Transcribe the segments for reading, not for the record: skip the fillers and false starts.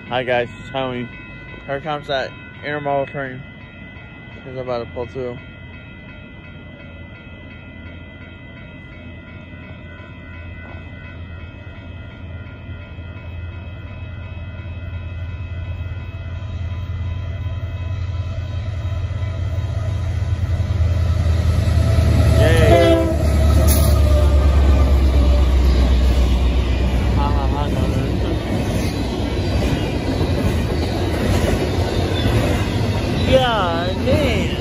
Hi guys, it's Tony. Here comes that intermodal train. He's about to pull through. Yeah, man.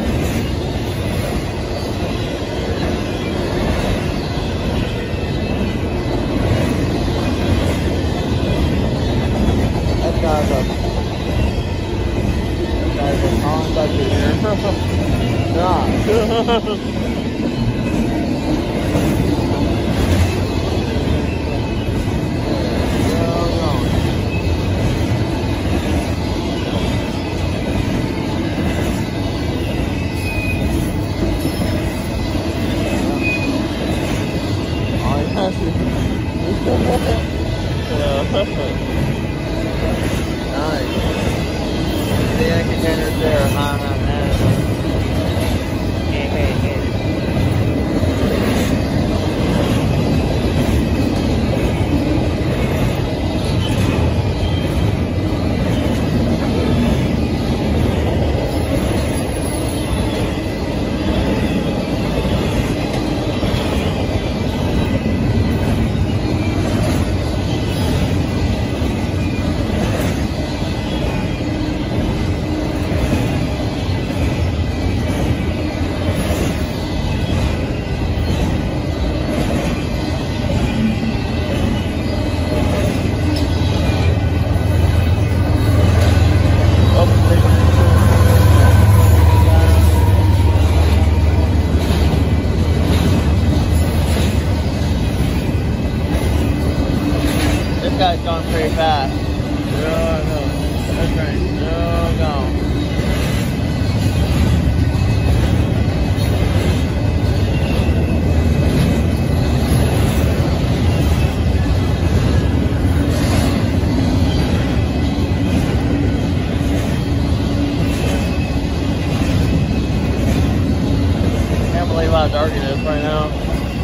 That guy's a contact here. God. Nice. The air container's there, This guy's going pretty fast. No. That's right. No. Can't believe how dark it is right now.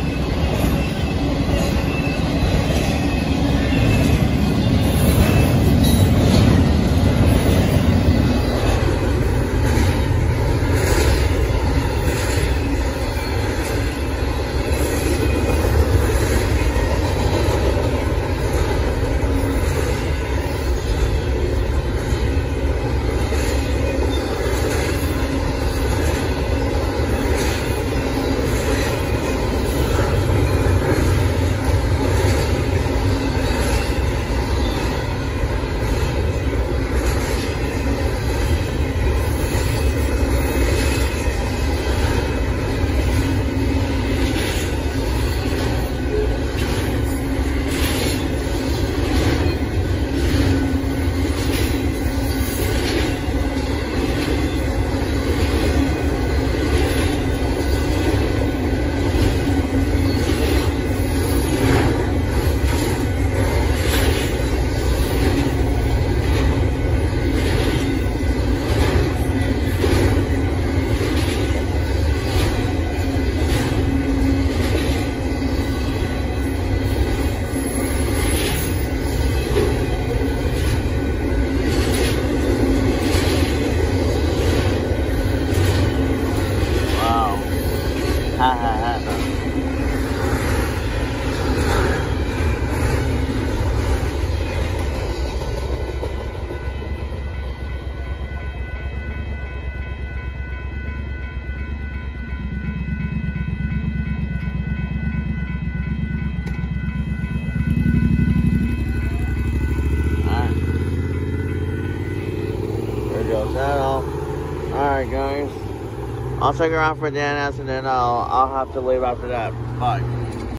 That all. Alright guys. I'll check around for DNS and then I'll have to leave after that. Bye.